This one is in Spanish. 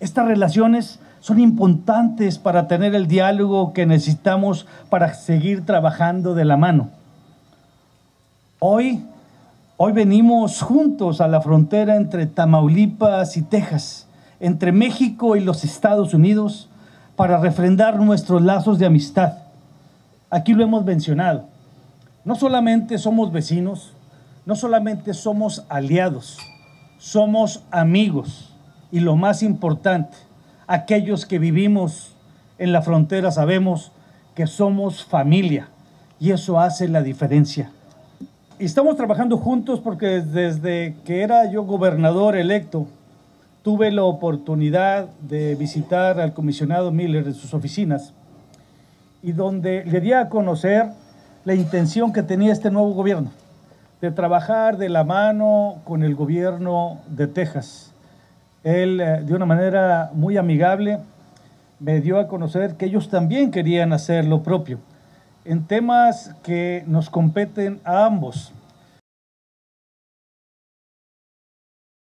Estas relaciones son importantes para tener el diálogo que necesitamos para seguir trabajando de la mano. Hoy venimos juntos a la frontera entre Tamaulipas y Texas, entre México y los Estados Unidos, para refrendar nuestros lazos de amistad. Aquí lo hemos mencionado. No solamente somos vecinos, no solamente somos aliados, somos amigos. Y lo más importante, aquellos que vivimos en la frontera sabemos que somos familia y eso hace la diferencia. Y estamos trabajando juntos porque desde que era yo gobernador electo, tuve la oportunidad de visitar al comisionado Miller en sus oficinas y donde le di a conocer la intención que tenía este nuevo gobierno de trabajar de la mano con el gobierno de Texas. Él, de una manera muy amigable, me dio a conocer que ellos también querían hacer lo propio en temas que nos competen a ambos.